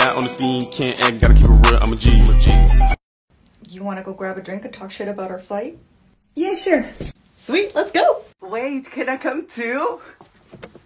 got on the scene, can't act, gotta keep it real, I'm a G. You want to go grab a drink and talk shit about our flight? Yeah, sure. Sweet, let's go. Wait, can I come too?